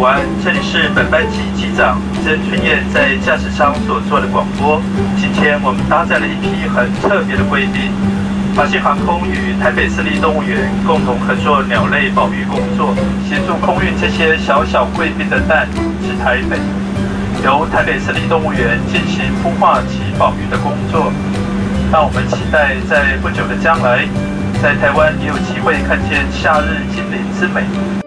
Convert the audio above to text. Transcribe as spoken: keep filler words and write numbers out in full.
安，这里是本班机机长曾春燕在驾驶舱所做的广播。今天我们搭载了一批很特别的贵宾，华信航空与台北市立动物园共同合作鸟类保育工作，协助空运这些小小贵宾的蛋至台北，由台北市立动物园进行孵化及保育的工作。让我们期待在不久的将来，在台湾也有机会看见夏日精灵之美。